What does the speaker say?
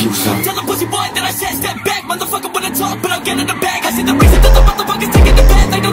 do something. Tell the pussy boy that I said step back. Motherfucker wanna talk, but I'm getting the bag. I see the reason that the motherfuckers taking the bag. They